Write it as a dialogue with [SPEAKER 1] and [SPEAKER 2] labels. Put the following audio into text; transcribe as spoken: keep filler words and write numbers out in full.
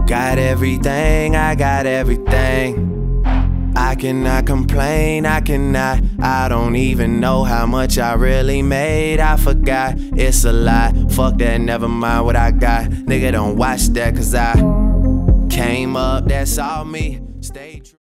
[SPEAKER 1] Got everything, I got everything. I cannot complain, I cannot. I don't even know how much I really made. I forgot, it's a lie. Fuck that, never mind what I got. Nigga, don't watch that, cause I came up, that's all me. Stay true.